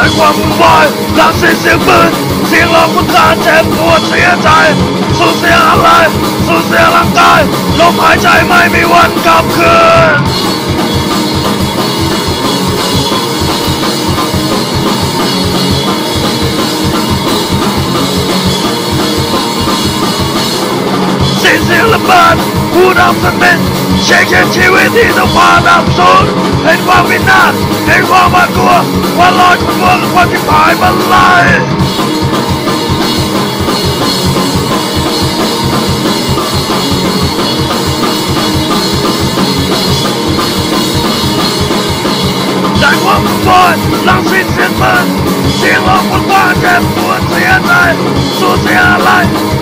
ความวุ่นวายหลังเสียงปืนเสียงร้องคุณการเจ็บปวดเสียใจสูญเสียอะไรสูญเสียร่างกายลมหายใจไม่มีวันกลับคืนเสียงระเบิดผู้นำสันเป็นเช็คเช็คชีวิตที่ต้องผ่านอับสูญเห็นความวินาศเห็นความหวาดกลัววันลอยคนวัวกับความที่ผายมันไหลจากความวุ่นวายหลังสิ้นเสียงปืนเสียงร้องคนว่าเจ็บปวดเสียใจสูญเสียอะไร